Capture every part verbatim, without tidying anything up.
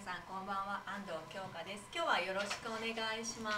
さんこんばんは、安藤京香です。今日はよろしくお願いします。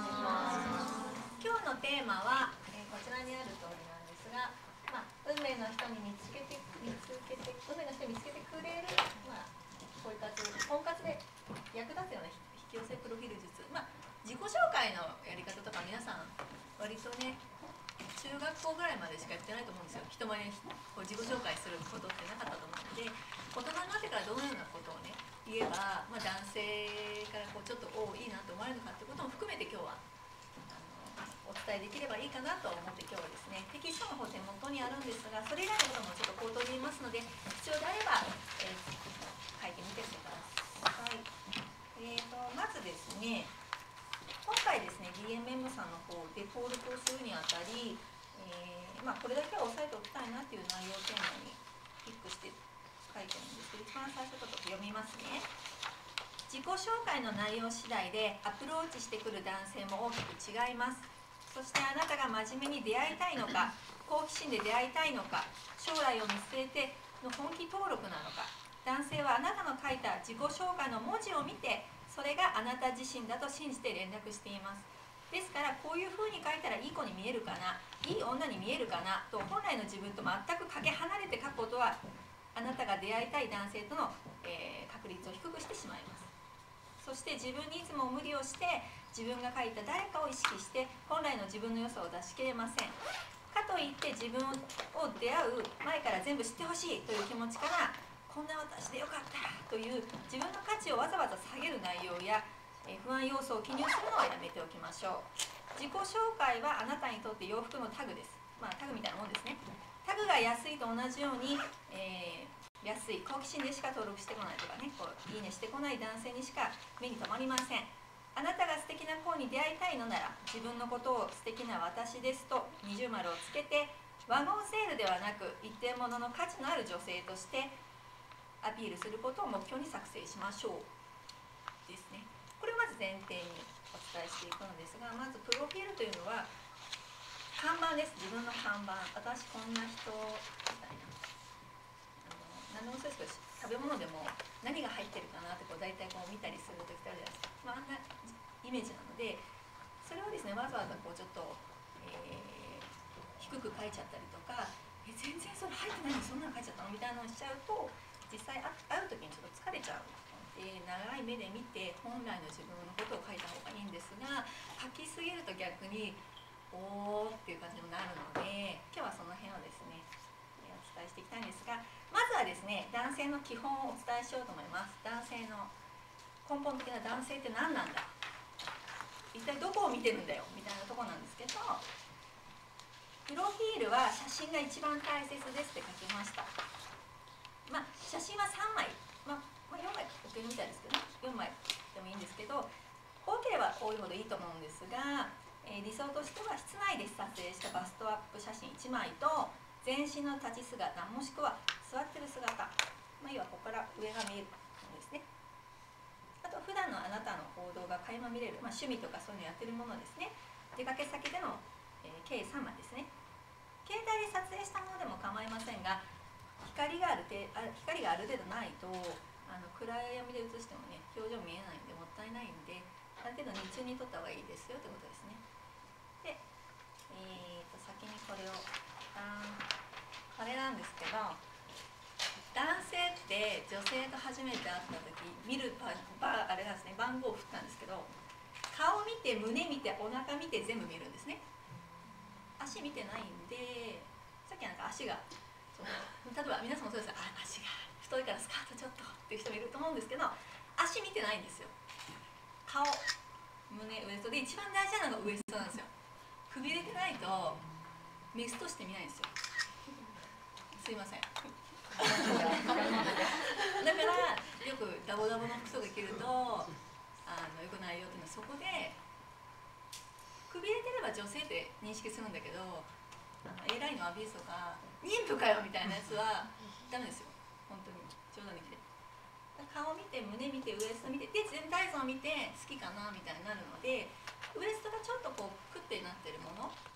今日のテーマは、えー、こちらにある通りなんですが、まあ、運命の人に見つけて見つけて運命の人に見つけてくれる、まあ、こういう活婚活で役立つような引き寄せプロフィール術、まあ、自己紹介のやり方とか皆さん割とね中学校ぐらいまでしかやってないと思うんですよ。人前にこう自己紹介することってなかったと思うので、大人になってからどのようなことをね言えば、まあ、男性からこうちょっとおいいなと思われるのかってことも含めて今日はあのお伝えできればいいかなと思って今日はですねテキストの方手元にあるんですが、それ以外のこともちょっと口頭で言いますので必要であれば、えー、書いてみてください。えーとまずですね今回ですね ディーエムエム さんの方で登録をするにあたり、えーまあ、これだけは押さえておきたいなっていう内容をテーマにクリックして書いてるんですけど、一番最初ちょっと読みますね。自己紹介の内容次第でアプローチしてくる男性も大きく違います。そしてあなたが真面目に出会いたいのか、好奇心で出会いたいのか、将来を見据えての本気登録なのか、男性はあなたの書いた自己紹介の文字を見てそれがあなた自身だと信じて連絡しています。ですからこういうふうに書いたらいい子に見えるかな、いい女に見えるかなと本来の自分と全くかけ離れて書くことはあなたが出会いたい男性との、えー、確率を低くしてしまいます。そして自分にいつも無理をして自分が書いた誰かを意識して本来の自分の良さを出し切れません。かといって自分を出会う前から全部知ってほしいという気持ちからこんな私でよかったという自分の価値をわざわざ下げる内容や不安要素を記入するのはやめておきましょう。自己紹介はあなたにとって洋服のタグです。まあタグみたいなもんですね。タグが安いと同じように、えー、安い好奇心でしか登録してこないとかね、こういいねしてこない男性にしか目に留まりません。あなたが素敵な子に出会いたいのなら自分のことを素敵な私ですと二重丸をつけてワゴンセールではなく一点物の価値のある女性としてアピールすることを目標に作成しましょうですね。これをまず前提にお伝えしていくのですが、まずプロフィールというのは看板です。自分の看板。私こんな人みたいな、あの何でもそうですけど食べ物でも何が入ってるかなってこう大体こう見たりする時ってあるじゃないですか、まあ、あんなイメージなのでそれをですねわざわざこうちょっと、えー、低く書いちゃったりとかえ全然それ入ってないのにそんなの書いちゃったのみたいなのをしちゃうと実際会う時にちょっと疲れちゃうので長い目で見て本来の自分のことを書いた方がいいんですが書きすぎると逆におーっていう感じになるので今日はその辺をですねお伝えしていきたいんですが、まずはですね男性の基本をお伝えしようと思います。男性の根本的な男性って何なんだ、一体どこを見てるんだよみたいなところなんですけど、プロフィールは写真が一番大切ですって書きました。まあ写真はさんまい、まあ、まあ、よんまい OK みたいですけどね、よんまいでもいいんですけど多ければ多いほどいいと思うんですが、えー、理想としては室内で撮影したバストアップ写真いちまいと全身の立ち姿もしくは座ってる姿、まあ、要はここから上が見えるんですね。あと普段のあなたの行動が垣間見れる、まあ、趣味とかそういうのやってるものですね。出かけ先での、えー、計さんまいですね。携帯で撮影したものでも構いませんが光があるてあ光がある程度ないとあの暗闇で写してもね表情見えないんでもったいないんである程度日中に撮った方がいいですよということですね。で、えー、と先にこれをこれなんですけど、男性って女性と初めて会った時見るばばあれなんですね、番号を振ったんですけど顔見て胸見てお腹見て全部見るんですね。足見てないんでさっきなんか足がその例えば皆さんもそうですがあ足が太いからスカートちょっとっていう人もいると思うんですけど足見てないんですよ。顔胸ウエストで一番大事なのがウエストなんですよ。くびれてないとメスとして見ないんですよ。すいませんだからよくダボダボの服とか着るとあのよくないよっていうのはそこでくびれてれば女性って認識するんだけどあの エーライン のアビースとか妊婦かよみたいなやつはダメですよ本当に冗談抜きで。顔見て胸見てウエスト見てで全体像を見て好きかなみたいになるのでウエストがちょっとこうクッてなってるもの